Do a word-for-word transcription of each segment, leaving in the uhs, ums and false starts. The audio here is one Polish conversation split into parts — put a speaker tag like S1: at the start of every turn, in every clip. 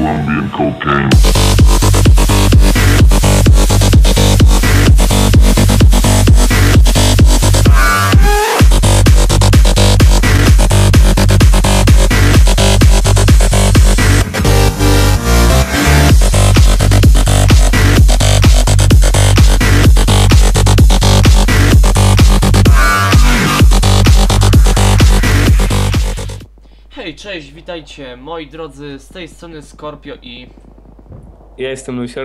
S1: Colombian cocaine.
S2: Hej, cześć, witajcie moi drodzy, z tej strony Scorpio i...
S3: Ja jestem Lusior.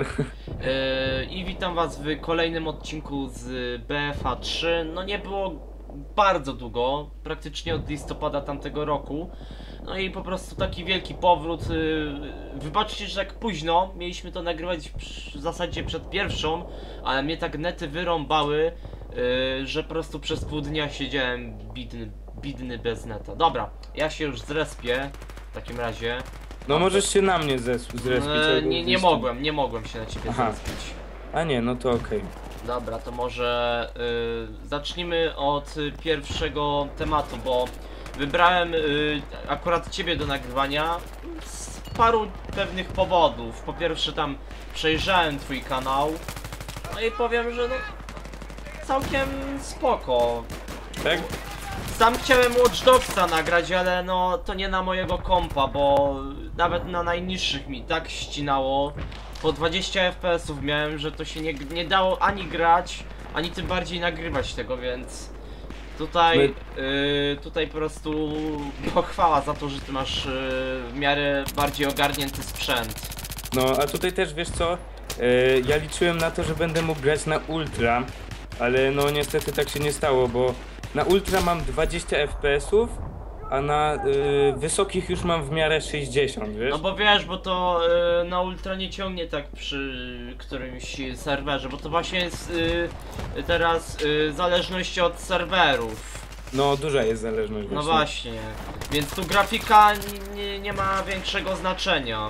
S2: Yy, I witam was w kolejnym odcinku z B F A trzy. No nie było bardzo długo, praktycznie od listopada tamtego roku. No i po prostu taki wielki powrót. Yy, wybaczcie, że tak późno, mieliśmy to nagrywać w zasadzie przed pierwszą, ale mnie tak nety wyrąbały, yy, że po prostu przez pół dnia siedziałem bidny. Bidny bez neta. Dobra, ja się już zrespię w takim razie.
S3: No możesz się na mnie zres zrespić.
S2: Eee, nie, nie mogłem, nie mogłem się na ciebie
S3: Aha.
S2: zrespić.
S3: A nie, no to okej. Okay.
S2: Dobra, to może y, zacznijmy od y, pierwszego tematu, bo wybrałem y, akurat ciebie do nagrywania z paru pewnych powodów. Po pierwsze tam przejrzałem twój kanał, no i powiem, że no całkiem spoko.
S3: Tak?
S2: Sam chciałem Watch Dogsa nagrać, ale no to nie na mojego kompa, bo nawet na najniższych mi tak ścinało. Po dwadzieścia F P S ów miałem, że to się nie, nie dało ani grać, ani tym bardziej nagrywać tego, więc tutaj,
S3: My...
S2: yy, tutaj po prostu pochwała za to, że ty masz yy, w miarę bardziej ogarnięty sprzęt.
S3: No a tutaj też wiesz co, yy, ja liczyłem na to, że będę mógł grać na ultra, ale no niestety tak się nie stało, bo na ultra mam dwadzieścia F P S ów, a na y, wysokich już mam w miarę sześćdziesiąt, wiesz?
S2: No bo wiesz, bo to y, na ultra nie ciągnie tak przy którymś serwerze, bo to właśnie jest y, teraz y, zależność od serwerów.
S3: No duża jest zależność właśnie.
S2: No właśnie, więc tu grafika nie, nie ma większego znaczenia.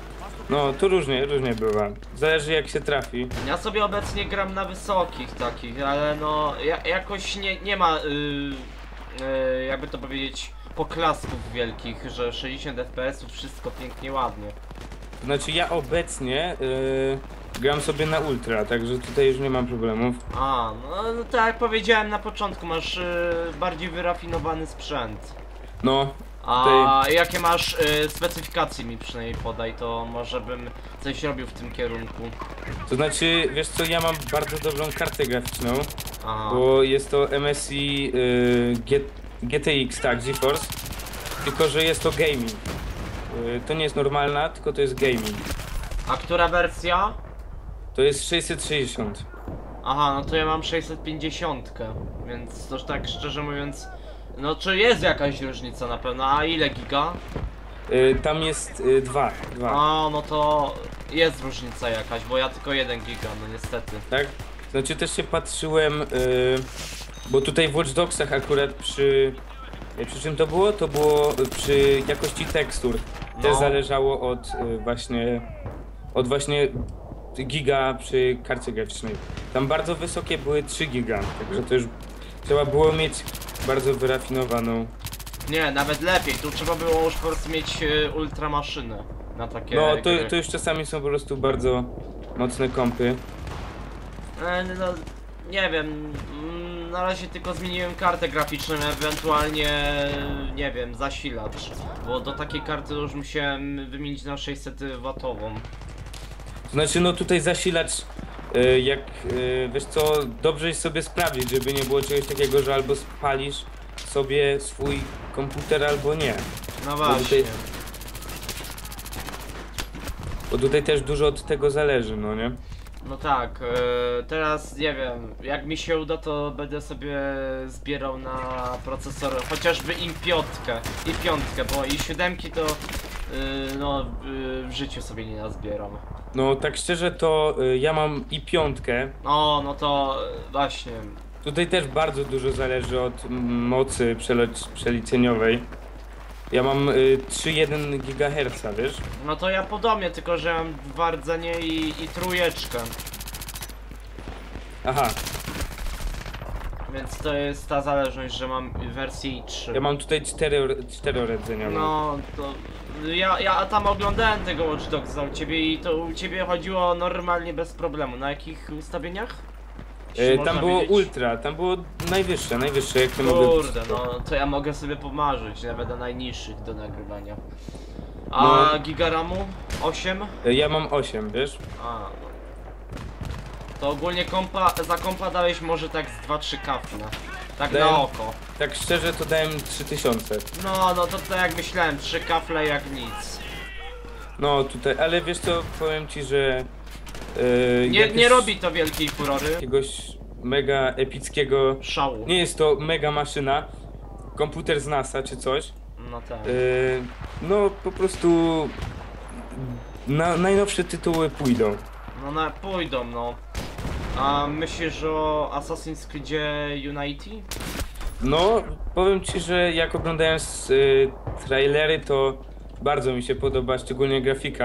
S3: No tu różnie, różnie bywa. Zależy jak się trafi.
S2: Ja sobie obecnie gram na wysokich takich, ale no ja, jakoś nie, nie ma y, y, jakby to powiedzieć poklasków wielkich, że sześćdziesiąt F P S ów wszystko pięknie, ładnie.
S3: Znaczy ja obecnie yy, gram sobie na ultra, także tutaj już nie mam problemów.
S2: A, no, no tak jak powiedziałem na początku, masz y, bardziej wyrafinowany sprzęt.
S3: No.
S2: A
S3: tutaj...
S2: jakie masz y, specyfikacje mi przynajmniej podaj, to może bym coś robił w tym kierunku.
S3: To znaczy, wiesz co, ja mam bardzo dobrą kartę graficzną.
S2: Aha.
S3: Bo jest to M S I y, G, G T X, tak, GeForce. Tylko że jest to gaming. Y, to nie jest normalna, tylko to jest gaming.
S2: A która wersja?
S3: To jest sześćset sześćdziesiąt.
S2: Aha, no to ja mam sześćset pięćdziesiąt, więc to tak szczerze mówiąc, no czy jest jakaś różnica na pewno, a ile giga?
S3: Y, tam jest y, dwa, dwa.
S2: A, no to jest różnica jakaś, bo ja tylko jeden giga, no niestety.
S3: Tak? Znaczy też się patrzyłem, y, bo tutaj w Watch Dogsach akurat przy... Przy czym to było? To było przy jakości tekstur.
S2: No.
S3: Też zależało od y, właśnie... Od właśnie giga przy karcie graficznej. Tam bardzo wysokie były trzy giga, także to już trzeba było mieć bardzo wyrafinowaną.
S2: Nie, nawet lepiej, tu trzeba było już po prostu mieć y, ultra maszynę na takie
S3: No to,
S2: gry.
S3: to już czasami są po prostu bardzo mocne kompy.
S2: E, no, nie wiem, mm, na razie tylko zmieniłem kartę graficzną, ewentualnie, nie wiem, zasilacz, bo do takiej karty już musiałem wymienić na sześćset watową.
S3: To znaczy no tutaj zasilacz, y, jak y, wiesz co, dobrze jest sobie sprawdzić, żeby nie było czegoś takiego, że albo spalisz sobie swój komputer albo nie.
S2: No właśnie.
S3: Bo tutaj, bo tutaj też dużo od tego zależy, no nie?
S2: No tak, e, teraz nie wiem, jak mi się uda, to będę sobie zbierał na procesor chociażby i pięć, i piątkę, bo i siódemki to y, no y, w życiu sobie nie nazbieram.
S3: No tak szczerze to y, ja mam i piątkę.
S2: No, no to y, właśnie.
S3: Tutaj też bardzo dużo zależy od mm, mocy przeliczeniowej. Ja mam y, trzy przecinek jeden gigaherca, wiesz?
S2: No to ja podobnie, tylko że mam dwa rdzenie i, i trójeczkę.
S3: Aha.
S2: Więc to jest ta zależność, że mam wersję i trzy.
S3: Ja mam tutaj cztery, czterorodzeniowe.
S2: No to ja, ja tam oglądałem tego Watch Dogsa u ciebie i to u ciebie chodziło normalnie bez problemu. Na jakich ustawieniach?
S3: E,
S2: Można
S3: tam było
S2: wiedzieć?
S3: ultra, tam było najwyższe, najwyższe jak nie mogę.
S2: Kurde, no to ja mogę sobie pomarzyć, nawet na najniższych do nagrywania. A
S3: No.
S2: gigaramu? osiem?
S3: E, Ja mam osiem, wiesz?
S2: A, no. To ogólnie kompa, za kompa dałeś może tak z dwa trzy kafle. Tak
S3: Dałem-
S2: na oko.
S3: Tak szczerze to dałem trzy tysiące.
S2: No, no to tak jak myślałem, trzy kafle jak nic.
S3: No tutaj, ale wiesz co, powiem ci, że... e,
S2: Nie,
S3: jakieś-
S2: nie robi to wielkiej furory.
S3: Jakiegoś mega epickiego...
S2: Szału.
S3: Nie jest to mega maszyna, komputer z NASA czy coś.
S2: No tak.
S3: E, no po prostu... Na, najnowsze tytuły pójdą.
S2: No na, pójdą, no. A myślisz o Assassin's Creedzie Unity?
S3: No, powiem ci, że jak oglądałem s- y, trailery, to bardzo mi się podoba, szczególnie grafika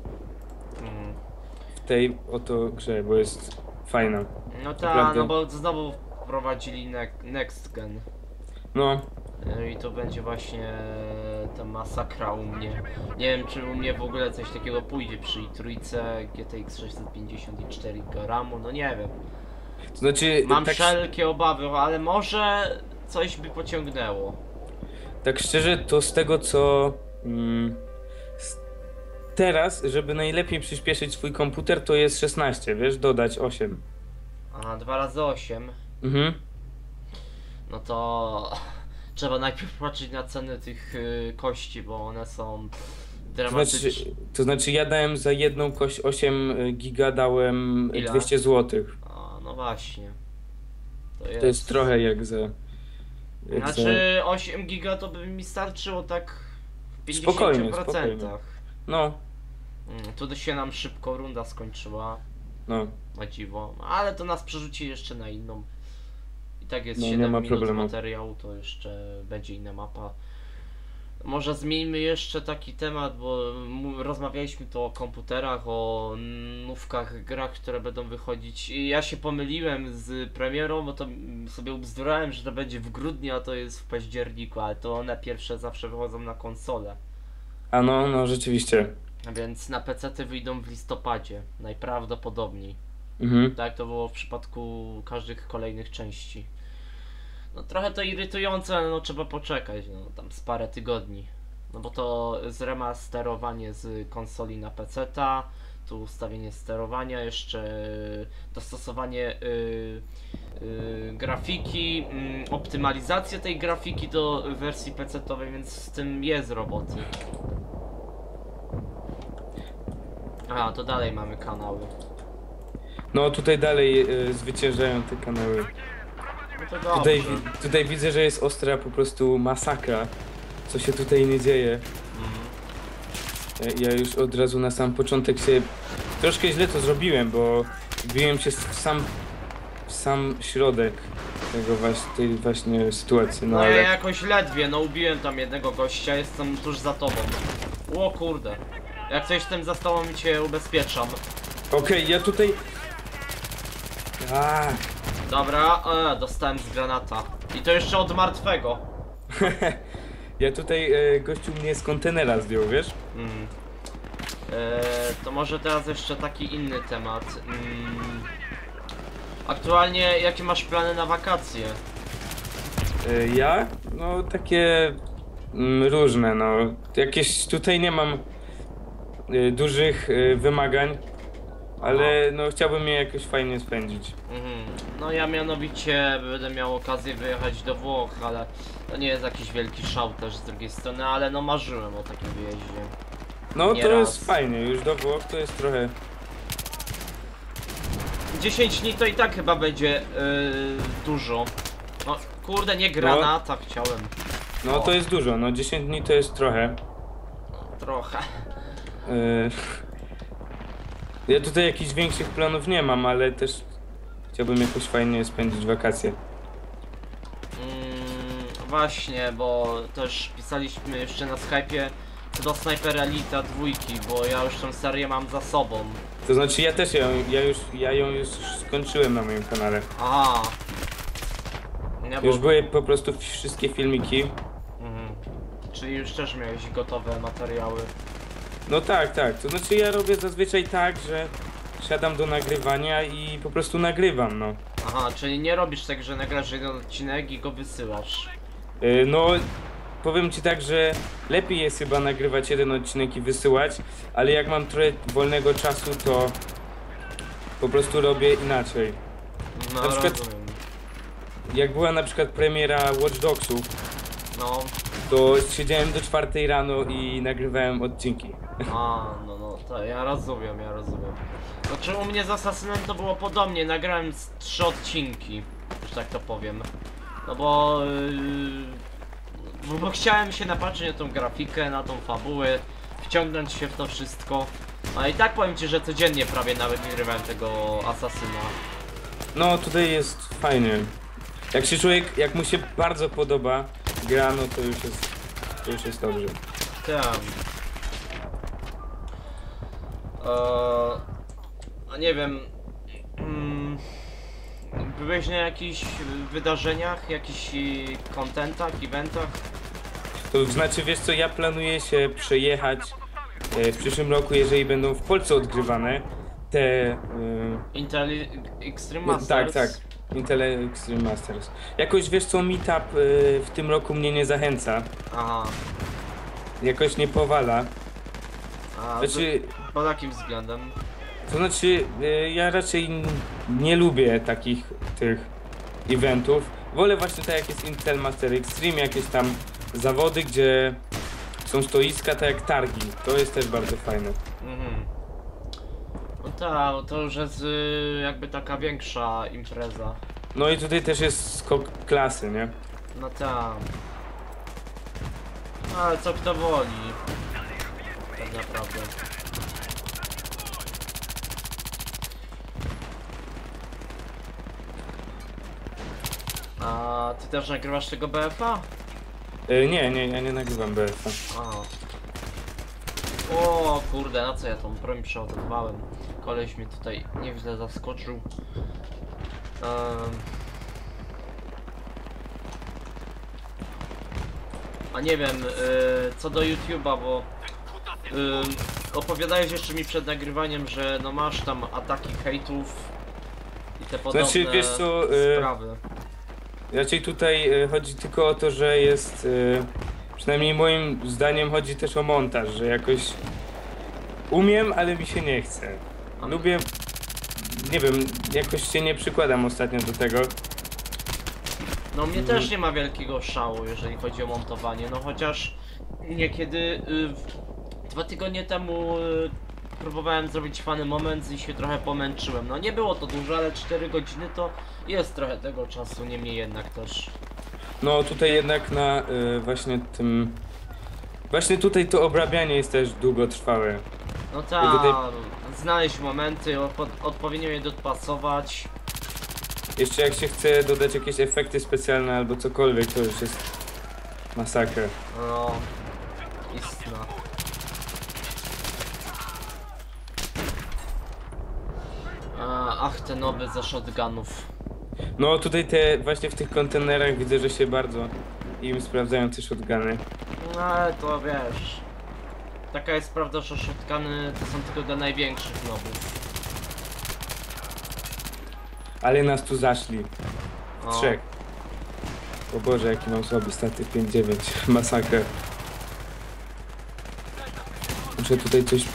S2: Mm.
S3: w tej oto grze, bo jest fajna.
S2: No tak,
S3: Naprawdę.
S2: no bo znowu wprowadzili ne Next Gen.
S3: No,
S2: Y, I to będzie właśnie ta masakra u mnie. Nie wiem, czy u mnie w ogóle coś takiego pójdzie przy i trójce, G T X sześćset pięćdziesiąt i cztery ramu, no nie wiem.
S3: to znaczy,
S2: Mam
S3: tak,
S2: wszelkie obawy, ale może coś by pociągnęło.
S3: tak szczerze, to z tego co mm, s- teraz, żeby najlepiej przyspieszyć swój komputer, to jest szesnaście, wiesz, dodać osiem.
S2: A dwa razy osiem,
S3: Mhm.
S2: no to trzeba najpierw patrzeć na ceny tych y, kości, bo one są
S3: To
S2: dramatyczne.
S3: znaczy, to znaczy ja dałem za jedną kość osiem giga, dałem
S2: Ile?
S3: dwieście złotych.
S2: A, no właśnie. To jest,
S3: To jest trochę jak za... Jak za...
S2: Znaczy osiem giga to by mi starczyło tak w
S3: Spokojnie,
S2: pięćdziesięciu procentach.
S3: spokojnie. No,
S2: Mm, tu się nam szybko runda skończyła,
S3: no.
S2: na dziwo, ale to nas przerzuci jeszcze na inną. I tak jest
S3: No, nie
S2: siedem
S3: ma
S2: minut
S3: problemu.
S2: materiału, to jeszcze będzie inna mapa. Może zmieńmy jeszcze taki temat, bo mu- rozmawialiśmy tu o komputerach, o nówkach, grach, które będą wychodzić. I ja się pomyliłem z premierą, bo to mm, sobie ubzdurałem, że to będzie w grudniu, a to jest w październiku, ale to one pierwsze zawsze wychodzą na konsolę.
S3: A no, no rzeczywiście.
S2: Więc na pecety wyjdą w listopadzie, najprawdopodobniej.
S3: Mhm.
S2: Tak to było w przypadku każdych kolejnych części. No trochę to irytujące, ale no trzeba poczekać, no tam z parę tygodni. No bo to zremasterowanie z konsoli na peceta, tu ustawienie sterowania, jeszcze dostosowanie y, y, grafiki, y, optymalizacja tej grafiki do wersji pecetowej, więc z tym jest roboty. A, to dalej mamy kanały.
S3: No tutaj dalej y, zwyciężają te kanały.
S2: No to dobrze.
S3: Tutaj, wi- tutaj widzę, że jest ostra po prostu masakra. Co się tutaj nie dzieje.
S2: Mhm.
S3: Ja, ja już od razu na sam początek się... Troszkę źle to zrobiłem, bo wbiłem się w sam, w sam środek tego właśnie, tej właśnie sytuacji. No
S2: No ja
S3: ale...
S2: jakoś ledwie, no ubiłem tam jednego gościa, jestem tuż za tobą. O kurde. Jak coś tym za tobą i cię ubezpieczam.
S3: Okej, ja tutaj... A,
S2: Dobra, e, dostałem z granata. I to jeszcze od martwego.
S3: ja tutaj e, gościu mnie z kontenera zdjął, wiesz?
S2: Mm. E, to może teraz jeszcze taki inny temat. Mm. Aktualnie jakie masz plany na wakacje?
S3: E, ja? No takie mm, różne, no. Jakieś tutaj nie mam e, dużych e, wymagań, ale no chciałbym je jakoś fajnie spędzić.
S2: Mhm. No ja mianowicie będę miał okazję wyjechać do Włoch, ale to nie jest jakiś wielki szał też z drugiej strony, ale no marzyłem o takim wyjeździe.
S3: No
S2: Nie
S3: to
S2: raz.
S3: jest fajnie, już do Włoch to jest trochę...
S2: dziesięć dni to i tak chyba będzie yy, dużo. No kurde, nie granata chciałem.
S3: No
S2: O.
S3: to jest dużo, no dziesięć dni to jest trochę.
S2: Trochę.
S3: E, ja tutaj jakichś większych planów nie mam, ale też chciałbym jakoś fajnie spędzić wakacje.
S2: Mm, właśnie, bo też pisaliśmy jeszcze na Skype'ie co do Sniper Elite dwójki, bo ja już tą serię mam za sobą.
S3: To znaczy ja też ją, ja już, ja ją już skończyłem na moim kanale.
S2: Aha. Ja
S3: Już
S2: bo...
S3: były po prostu wszystkie filmiki.
S2: Mhm. Czyli już też miałeś gotowe materiały.
S3: No tak, tak. To znaczy ja robię zazwyczaj tak, że siadam do nagrywania i po prostu nagrywam, no.
S2: Aha, czyli nie robisz tak, że nagrasz jeden odcinek i go wysyłasz.
S3: Yy, no, powiem ci tak, że lepiej jest chyba nagrywać jeden odcinek i wysyłać, ale jak mam trochę wolnego czasu, to po prostu robię inaczej.
S2: No
S3: Na przykład-
S2: rozumiem.
S3: Jak była na przykład premiera Watch Dogsów,
S2: No,
S3: to siedziałem do czwartej rano i nagrywałem odcinki.
S2: a, no, no, to ja rozumiem, ja rozumiem. Znaczy u mnie z Assassinem to było podobnie, nagrałem z trzy odcinki, że tak to powiem. No bo, yy, bo chciałem się napatrzeć na tą grafikę, na tą fabułę, wciągnąć się w to wszystko. A i tak powiem ci, że codziennie prawie nawet nagrywałem tego Assassina.
S3: No tutaj jest fajnie. Jak się człowiek, jak mu się bardzo podoba gra, no to już jest, to już jest dobrze.
S2: Tak. Eee, a nie wiem. Mm, byłeś na jakichś wydarzeniach, jakichś kontentach, eventach?
S3: To znaczy, wiesz co, ja planuję się przejechać e, w przyszłym roku, jeżeli będą w Polsce odgrywane te... E,
S2: Intel Extreme
S3: no,
S2: Masters?
S3: tak, tak. Intel Extreme Masters. Jakoś wiesz co, meetup e, w tym roku mnie nie zachęca.
S2: Aha.
S3: Jakoś nie powala.
S2: A
S3: Znaczy,
S2: z, pod jakim względem?
S3: to znaczy, e, ja raczej n- nie lubię takich tych eventów. Wolę właśnie tak jak jest Intel Master Extreme, jakieś tam zawody, gdzie są stoiska, tak jak targi. To jest też bardzo fajne.
S2: Mhm. No tak, to już jest y, jakby taka większa impreza.
S3: No i tutaj też jest skok klasy, nie?
S2: No tak. Ale co kto woli. Tak naprawdę. A ty też nagrywasz tego B F A?
S3: E, nie, nie, ja nie nagrywam B F a.
S2: Aha. O kurde, na co ja tą broń przeładowałem? Koleś mnie tutaj nieźle zaskoczył. Um. A nie wiem, y, co do YouTube'a, bo y, opowiadałeś jeszcze mi przed nagrywaniem, że no masz tam ataki hejtów i te podobne
S3: Znaczy, wiesz co, y,
S2: sprawy.
S3: Raczej tutaj e, chodzi tylko o to, że jest, e, przynajmniej moim zdaniem chodzi też o montaż, że jakoś umiem, ale mi się nie chce.
S2: A-
S3: Lubię, nie wiem, jakoś się nie przykładam ostatnio do tego.
S2: No mnie
S3: Mhm.
S2: też nie ma wielkiego szału, jeżeli chodzi o montowanie, no chociaż niekiedy y, w- dwa tygodnie temu y, próbowałem zrobić fany moment i się trochę pomęczyłem. No nie było to dużo, ale cztery godziny to jest trochę tego czasu, niemniej jednak też.
S3: No tutaj jednak na e, właśnie tym, właśnie tutaj to obrabianie jest też długotrwałe.
S2: No
S3: I
S2: tak,
S3: tutaj-
S2: znaleźć momenty, odpo- odpowiednio je dopasować.
S3: Jeszcze jak się chce dodać jakieś efekty specjalne albo cokolwiek, to już jest masakra.
S2: No, istna. A, ach, te noby ze shotgunów.
S3: No tutaj te, właśnie w tych kontenerach widzę, że się bardzo im sprawdzają te shotguny.
S2: No ale to wiesz. Taka jest prawda, że shotguny to są tylko dla największych nobów.
S3: Ale nas tu zaszli.
S2: O,
S3: Trzech. O Boże, jaki mam słaby staty pięć dziewięć. Masakra. Muszę tutaj coś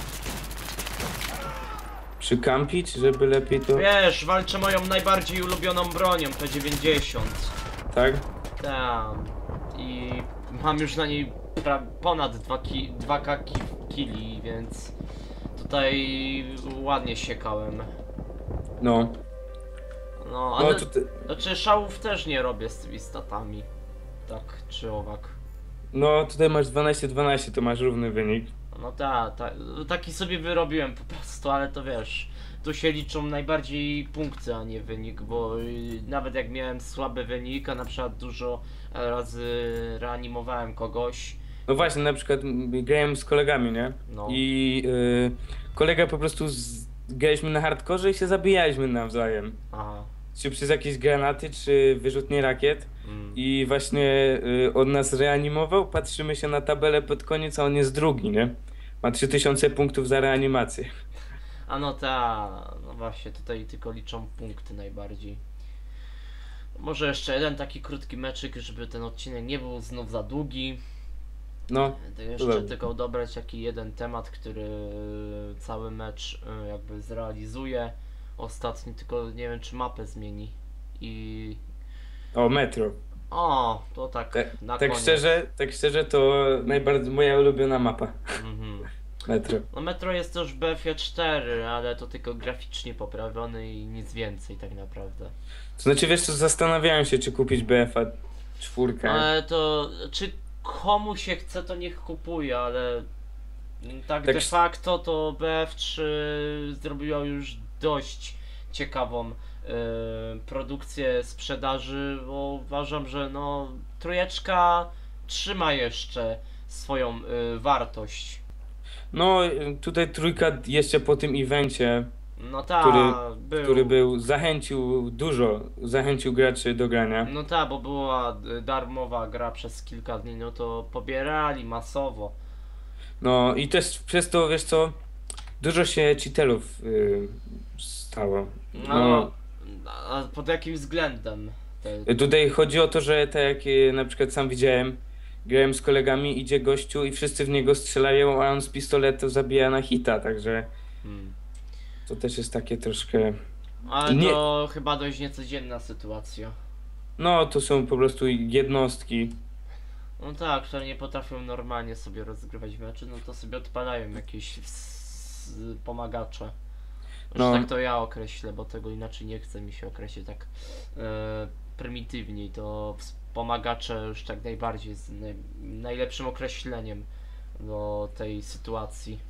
S3: przykampić, żeby lepiej to...
S2: Wiesz, walczę moją najbardziej ulubioną bronią, P dziewięćdziesiąt.
S3: Tak?
S2: Tam. I mam już na niej pra- ponad dwa ka ki kili, więc tutaj ładnie siekałem.
S3: No.
S2: No,
S3: No
S2: ale
S3: tutaj...
S2: znaczy szałów też nie robię z tymi statami. Tak czy owak.
S3: No tutaj masz dwanaście dwanaście, to masz równy wynik.
S2: No tak, ta, taki sobie wyrobiłem po prostu, ale to wiesz, tu się liczą najbardziej punkty, a nie wynik, bo y, nawet jak miałem słaby wynik, a na przykład dużo razy reanimowałem kogoś,
S3: No właśnie, na przykład m, grałem z kolegami, nie?
S2: no,
S3: I y, kolega po prostu z... graliśmy na hardkorze i się zabijaliśmy nawzajem.
S2: aha,
S3: czy przez jakieś granaty, czy wyrzutnie rakiet.
S2: Mm.
S3: I właśnie y, on nas reanimował, patrzymy się na tabelę pod koniec, a on jest drugi, nie? Ma trzy tysiące punktów za reanimację.
S2: A no ta, no właśnie, tutaj tylko liczą punkty najbardziej. Może jeszcze jeden taki krótki meczyk, żeby ten odcinek nie był znów za długi.
S3: No,
S2: To jeszcze
S3: dobrze.
S2: tylko dobrać taki jeden temat, który cały mecz y, jakby zrealizuje. Ostatni tylko nie wiem czy mapę zmieni. I...
S3: o, Metro.
S2: O, to tak
S3: Tak,
S2: na
S3: tak
S2: koniec.
S3: szczerze, tak szczerze to najbardziej moja ulubiona mapa.
S2: Mhm.
S3: Metro.
S2: No Metro jest też w B F cztery, ale to tylko graficznie poprawiony i nic więcej tak naprawdę.
S3: To znaczy, wiesz co, zastanawiałem się, czy kupić B F cztery.
S2: Ale to, czy komu się chce, to niech kupuje, ale tak,
S3: Tak
S2: de
S3: sz-
S2: facto to B F trzy zrobiło już dość ciekawą y, produkcję sprzedaży, bo uważam, że no trójeczka trzyma jeszcze swoją y, wartość.
S3: No, tutaj trójka jeszcze po tym evencie,
S2: No tak,
S3: który-
S2: był.
S3: który był, zachęcił dużo, zachęcił graczy do grania.
S2: No tak, bo była y, darmowa gra przez kilka dni, no to pobierali masowo.
S3: No i też przez to, wiesz co, dużo się cheaterów y, stało.
S2: No, a pod jakim względem? Te...
S3: Tutaj chodzi o to, że tak jak y, na przykład sam widziałem, grałem z kolegami, idzie gościu i wszyscy w niego strzelają, a on z pistoletu zabija na hita, także
S2: Hmm.
S3: to też jest takie troszkę...
S2: Ale
S3: Nie-
S2: to chyba dość niecodzienna sytuacja.
S3: No, to są po prostu jednostki.
S2: No tak, które nie potrafią normalnie sobie rozgrywać meczy, no to sobie odpalają jakieś s- pomagacze. No.
S3: No.
S2: Tak to ja określę, bo tego inaczej nie chce mi się określić tak e, prymitywniej. To wspomagacze już tak najbardziej jest naj, najlepszym określeniem do tej sytuacji.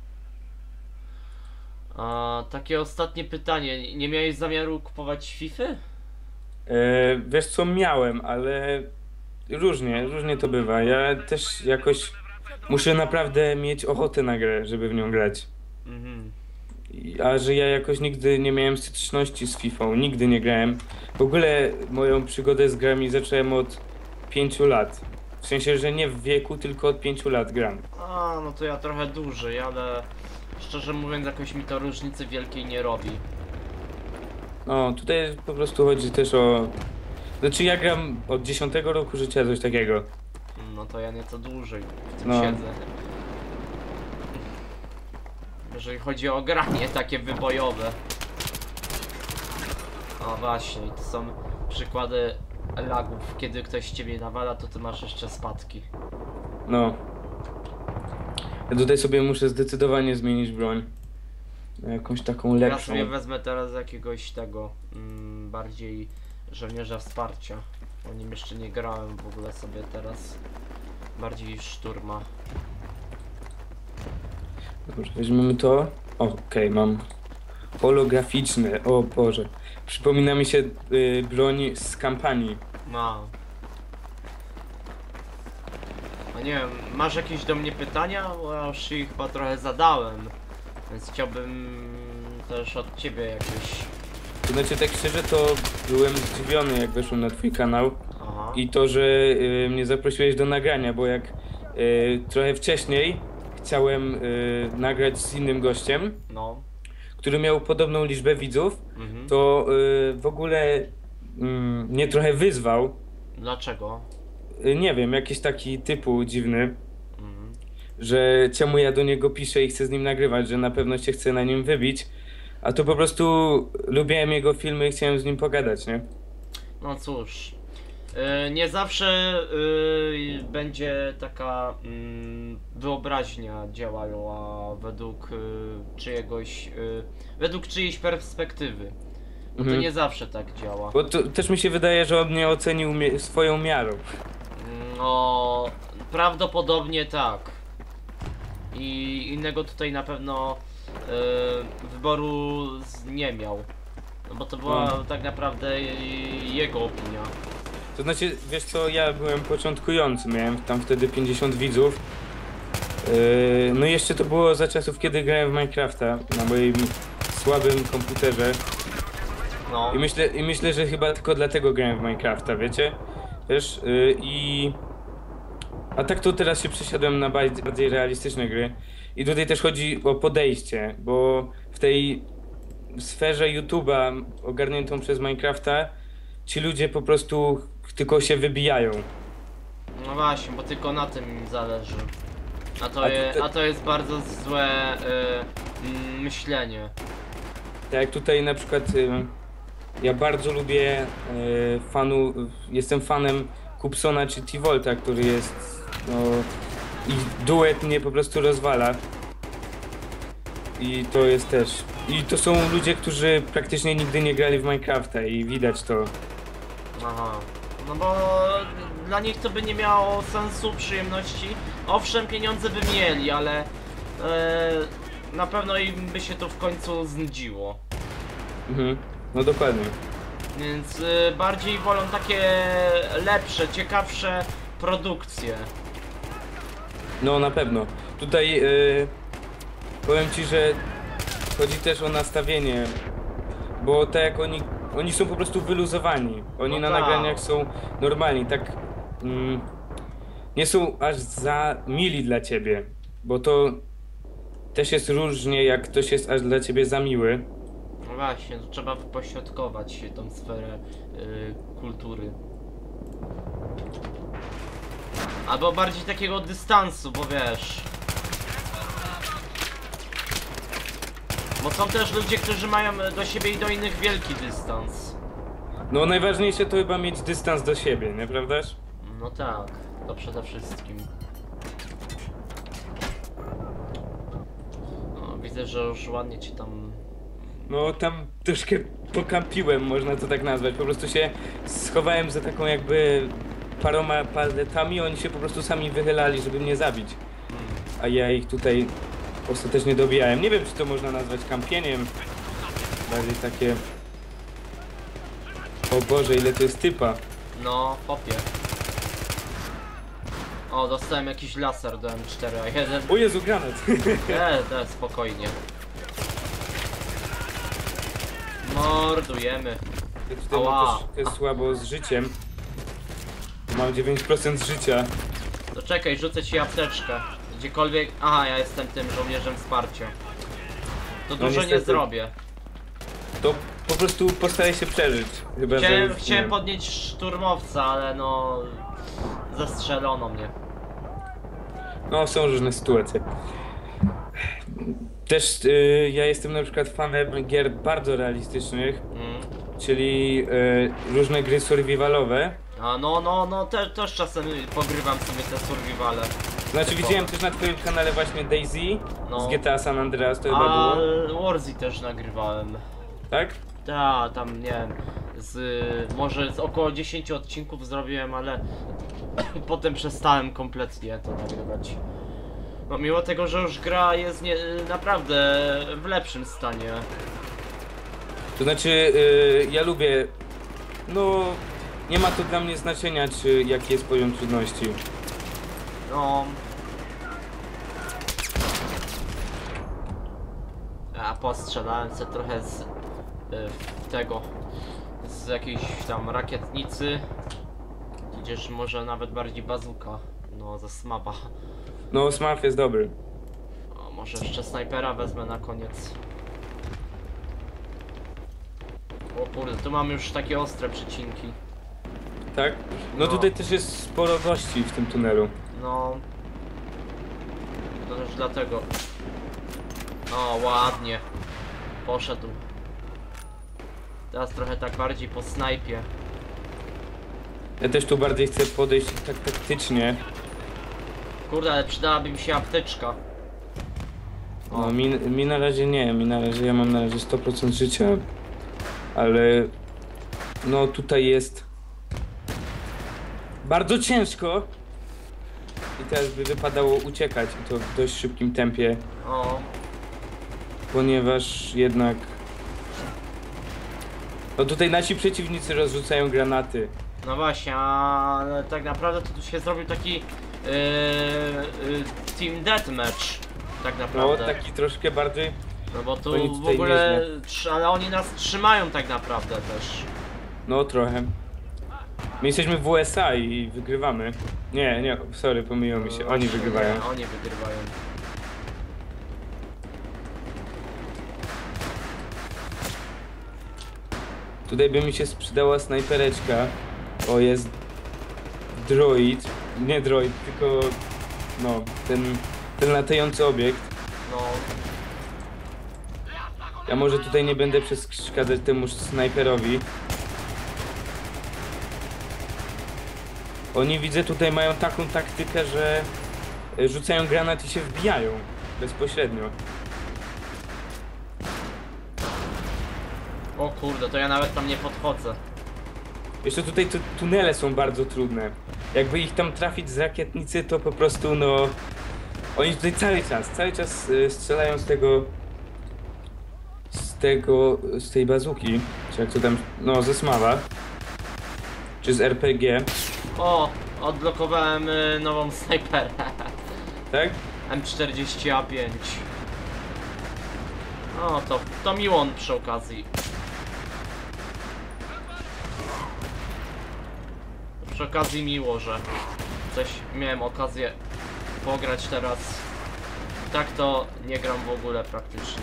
S2: A, takie ostatnie pytanie. Nie miałeś zamiaru kupować FIFA?
S3: E, wiesz co, miałem, ale różnie, różnie to bywa. Ja też jakoś muszę naprawdę mieć ochotę na grę, żeby w nią grać.
S2: Mhm.
S3: I- A że ja jakoś nigdy nie miałem styczności z Fifą, nigdy nie grałem. W ogóle moją przygodę z grami zacząłem od pięciu lat. W sensie, że nie w wieku, tylko od pięciu lat gram.
S2: A, no to ja trochę dłużej, ale szczerze mówiąc jakoś mi to różnicy wielkiej nie robi.
S3: No, tutaj po prostu chodzi też o... Znaczy ja gram od dziesiątego roku życia, coś takiego.
S2: No to ja nieco dłużej w tym
S3: No.
S2: siedzę. Jeżeli chodzi o granie takie wybojowe. O właśnie, to są przykłady lagów. Kiedy ktoś ciebie nawala, to ty masz jeszcze spadki.
S3: No. Ja tutaj sobie muszę zdecydowanie zmienić broń. Na jakąś taką
S2: Ja
S3: lepszą.
S2: sobie wezmę teraz jakiegoś tego mm, bardziej żołnierza wsparcia. O nim jeszcze nie grałem w ogóle sobie teraz. Bardziej szturma.
S3: Dobrze, weźmiemy to. O, okej, mam holograficzne. O Boże. Przypomina mi się y, broń z kampanii.
S2: No. A nie wiem, masz jakieś do mnie pytania? Bo ja już ich chyba trochę zadałem. Więc chciałbym też od ciebie jakieś.
S3: To znaczy, tak szczerze, to byłem zdziwiony, jak weszłem na twój kanał.
S2: Aha.
S3: I to, że y, mnie zaprosiłeś do nagrania, bo jak y, trochę wcześniej chciałem y, nagrać z innym gościem,
S2: No.
S3: który miał podobną liczbę widzów,
S2: Mhm.
S3: to y, w ogóle mm, mnie trochę wyzwał.
S2: Dlaczego?
S3: Y, nie wiem, jakiś taki typu dziwny,
S2: Mhm.
S3: że czemu ja do niego piszę i chcę z nim nagrywać, że na pewno się chcę na nim wybić. A to po prostu lubiłem jego filmy i chciałem z nim pogadać, nie?
S2: No cóż. Yy, nie zawsze yy, będzie taka mm, wyobraźnia działała według yy, czyjegoś, yy, według czyjejś perspektywy. Bo to
S3: Mhm.
S2: nie zawsze tak działa.
S3: Bo to też mi się wydaje, że on mnie ocenił mie- swoją miarą.
S2: No, prawdopodobnie tak. I innego tutaj na pewno yy, wyboru z- nie miał. No bo to była
S3: No.
S2: tak naprawdę jego opinia.
S3: To znaczy, wiesz co, ja byłem początkujący, miałem tam wtedy pięćdziesiąt widzów. Yy, no i jeszcze to było za czasów, kiedy grałem w Minecrafta na moim słabym komputerze.
S2: No.
S3: I myślę, i myślę, że chyba tylko dlatego grałem w Minecrafta, wiecie? Też yy, i... A tak to teraz się przesiadłem na bardziej, bardziej realistyczne gry. I tutaj też chodzi o podejście, bo w tej sferze YouTube'a ogarniętą przez Minecrafta ci ludzie po prostu tylko się wybijają.
S2: No właśnie, bo tylko na tym im zależy. A to,
S3: A
S2: je,
S3: tutaj-
S2: a to jest bardzo złe y, mm, myślenie.
S3: Tak jak tutaj na przykład y, ja bardzo lubię y, fanu, jestem fanem Kupsona czy T-Volta, który jest, no, ich duet mnie po prostu rozwala. I to jest też. I to są ludzie, którzy praktycznie nigdy nie grali w Minecrafta i widać to.
S2: Aha. No bo dla nich to by nie miało sensu, przyjemności. Owszem, pieniądze by mieli, ale e, na pewno im by się to w końcu znudziło.
S3: Mhm. No dokładnie.
S2: Więc e, bardziej wolą takie lepsze, ciekawsze produkcje.
S3: No na pewno. Tutaj y, powiem ci, że chodzi też o nastawienie. Bo tak jak oni, oni są po prostu wyluzowani. Oni
S2: No
S3: na
S2: tak.
S3: nagraniach są normalni, tak mm, nie są aż za mili dla ciebie. Bo to też jest różnie, jak ktoś jest aż dla ciebie za miły.
S2: No właśnie, to trzeba wypośrodkować tą sferę y, kultury. Albo bardziej takiego dystansu, bo wiesz. Bo są też ludzie, którzy mają do siebie i do innych wielki dystans.
S3: No najważniejsze to chyba mieć dystans do siebie, nieprawdaż?
S2: No tak, to przede wszystkim. No, widzę, że już ładnie ci tam...
S3: No tam troszkę pokampiłem, można to tak nazwać. Po prostu się schowałem za taką jakby paroma paletami, oni się po prostu sami wychylali, żeby mnie zabić.
S2: Hmm.
S3: A ja ich tutaj ostatecznie dobijałem. Nie wiem, czy to można nazwać kampieniem. Bardziej takie... O Boże, ile to jest typa.
S2: No, popie. O, dostałem jakiś laser do M cztery A jeden.
S3: O Jezu, granat.
S2: Nie, to spokojnie. Mordujemy.
S3: Ja tutaj
S2: Ała.
S3: mam troszkę słabo z życiem. Mam dziewięć procent życia.
S2: To czekaj, rzucę ci apteczkę. Gdziekolwiek... Aha, ja jestem tym żołnierzem wsparcia. To
S3: No
S2: dużo nie
S3: niestety.
S2: zrobię.
S3: To po prostu postaram się przeżyć. Chyba,
S2: Chciałem,
S3: że...
S2: chciałem
S3: nie.
S2: podnieść szturmowca, ale no... Zastrzelono mnie.
S3: No, są różne sytuacje. Też y, ja jestem na przykład fanem gier bardzo realistycznych,
S2: Mm.
S3: czyli y, różne gry survivalowe.
S2: A no, no, no, te, też czasem pogrywam sobie te survivale.
S3: Znaczy widziałem też na twoim kanale właśnie DayZ
S2: No.
S3: z G T A San Andreas, to chyba
S2: A
S3: było,
S2: Warzy też nagrywałem.
S3: tak?
S2: Ta, tam nie wiem, z może z około dziesięciu odcinków zrobiłem, ale potem przestałem kompletnie to nagrywać. No mimo tego, że już gra jest nie, naprawdę w lepszym stanie.
S3: To znaczy y, ja lubię, no nie ma to dla mnie znaczenia, czy jaki jest poziom trudności.
S2: No. A postrzelałem sobie trochę z y, tego, z jakiejś tam rakietnicy. Tudzież może nawet bardziej bazuka. No, ze smapa.
S3: No Smurf jest dobry.
S2: O, może jeszcze snajpera wezmę na koniec. O kurde, tu mamy już takie ostre przecinki.
S3: Tak? No
S2: No.
S3: tutaj też jest sporo gości w tym tunelu.
S2: No. To też dlatego. O, ładnie. Poszedł. Teraz trochę tak bardziej po snajpie.
S3: Ja też tu bardziej chcę podejść tak taktycznie.
S2: Kurde, ale przydałaby mi się apteczka.
S3: No mi, mi na razie nie, mi na razie ja mam na razie sto procent życia. Ale no tutaj jest bardzo ciężko. I teraz by wypadało uciekać i to w dość szybkim tempie,
S2: O,
S3: ponieważ jednak no tutaj nasi przeciwnicy rozrzucają granaty.
S2: no właśnie, ale tak naprawdę to tu się zrobił taki yy, yy, team deathmatch. Tak
S3: No
S2: naprawdę.
S3: taki troszkę bardziej.
S2: No bo tu
S3: Oni
S2: w
S3: tutaj
S2: ogóle,
S3: nieźle.
S2: trzy- ale oni nas trzymają tak naprawdę też.
S3: No trochę. My jesteśmy w U S A i wygrywamy. Nie, nie, sorry, pomyliło mi się. Oni
S2: Właśnie
S3: wygrywają.
S2: Nie, oni wygrywają.
S3: Tutaj by mi się sprzedała snajpereczka. O, jest droid. Nie droid, tylko no, ten, ten latający obiekt.
S2: No,
S3: Ja może tutaj nie będę przeszkadzać temu snajperowi. Oni widzę tutaj mają taką taktykę, że rzucają granat i się wbijają bezpośrednio.
S2: o kurde, to ja nawet tam nie podchodzę.
S3: Jeszcze tutaj tu tunele są bardzo trudne. Jakby ich tam trafić z rakietnicy, to po prostu no... Oni tutaj cały czas, cały czas y, strzelają z tego... Z tego... z tej bazuki. Czy jak to tam... no ze smawa. Czy z R P G.
S2: O, odblokowałem y, nową snajperę.
S3: Tak?
S2: M czterdzieści A pięć. O, to, to miło przy okazji. Przy okazji miło, że coś miałem okazję pograć teraz. Tak to nie gram w ogóle praktycznie.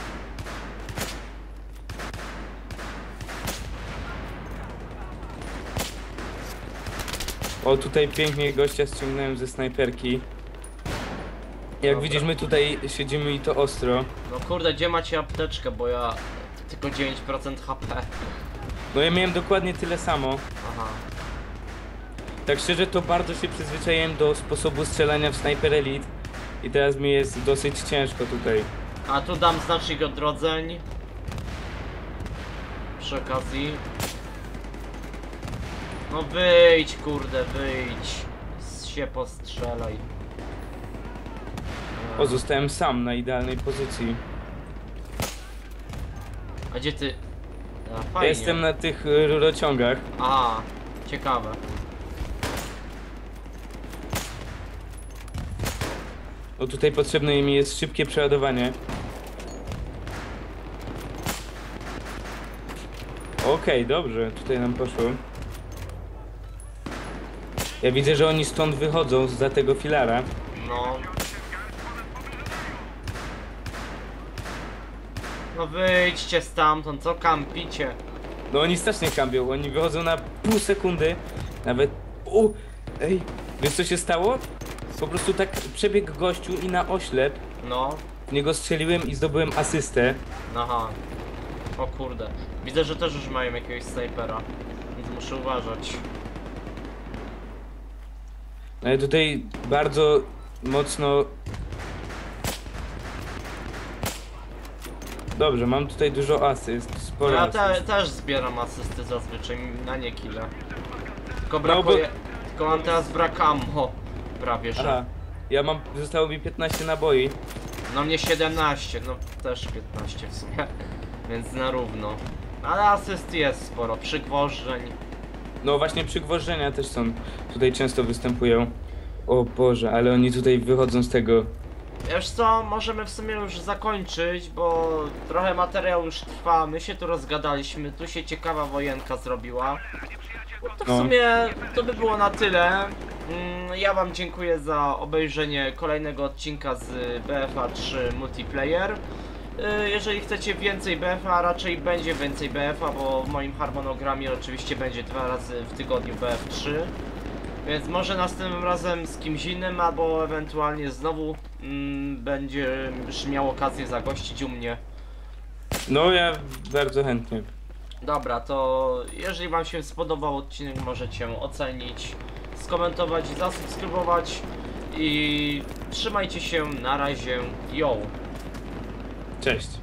S3: O, tutaj pięknie gościa ściągnąłem ze snajperki. Jak
S2: Dobra.
S3: widzisz, my tutaj siedzimy i to ostro.
S2: No kurde, gdzie macie apteczkę, bo ja tylko dziewięć procent H P.
S3: No ja miałem dokładnie tyle samo.
S2: Aha.
S3: Tak szczerze to bardzo się przyzwyczaiłem do sposobu strzelania w Sniper Elite. I teraz mi jest dosyć ciężko tutaj.
S2: A tu dam znacznik odrodzeń. Przy okazji. No wyjdź, kurde, wyjdź. Się postrzelaj.
S3: O, zostałem sam na idealnej pozycji.
S2: A gdzie ty? A,
S3: Ja
S2: fajnie.
S3: jestem na tych y, rurociągach.
S2: A, ciekawe.
S3: O, tutaj potrzebne mi jest szybkie przeładowanie. Okej, dobrze, tutaj nam poszło. Ja widzę, że oni stąd wychodzą za tego filara.
S2: No. No wyjdźcie stamtąd, co kampicie?
S3: No oni strasznie kampią, oni wychodzą na pół sekundy. Nawet... U, ej, wiesz co się stało? Po prostu tak przebiegł gościu i na oślep
S2: No.
S3: w niego strzeliłem i zdobyłem asystę.
S2: Aha. O kurde. Widzę, że też już mają jakiegoś snajpera. Więc muszę uważać.
S3: No ale tutaj bardzo mocno... Dobrze, mam tutaj dużo asyst,
S2: No
S3: sporo
S2: ja
S3: asyst.
S2: te, też zbieram asysty zazwyczaj, na nie kile. Tylko
S3: No,
S2: brakuje... Tylko mam teraz brak ammo. Prawie, że.
S3: Aha, ja mam, zostało mi piętnaście naboi.
S2: No mnie siedemnaście, no też piętnaście w sumie. Więc na równo. Ale asyst jest sporo, przygwożdżeń.
S3: No właśnie przygwożdżenia też są, tutaj często występują. O Boże, ale oni tutaj wychodzą z tego.
S2: Wiesz co, możemy w sumie już zakończyć, bo trochę materiał już trwa, my się tu rozgadaliśmy, tu się ciekawa wojenka zrobiła. No to w
S3: No.
S2: sumie to by było na tyle. Mm, Ja wam dziękuję za obejrzenie kolejnego odcinka z B F A trzy Multiplayer. Y, Jeżeli chcecie więcej B F A, a raczej będzie więcej B F A, bo w moim harmonogramie oczywiście będzie dwa razy w tygodniu B F trzy. Więc może następnym razem z kimś innym, albo ewentualnie znowu mm, będziesz miał okazję zagościć u mnie.
S3: No ja bardzo chętnie.
S2: Dobra, to jeżeli wam się spodobał odcinek, możecie ocenić, skomentować, zasubskrybować i trzymajcie się, na razie, yo!
S3: Cześć.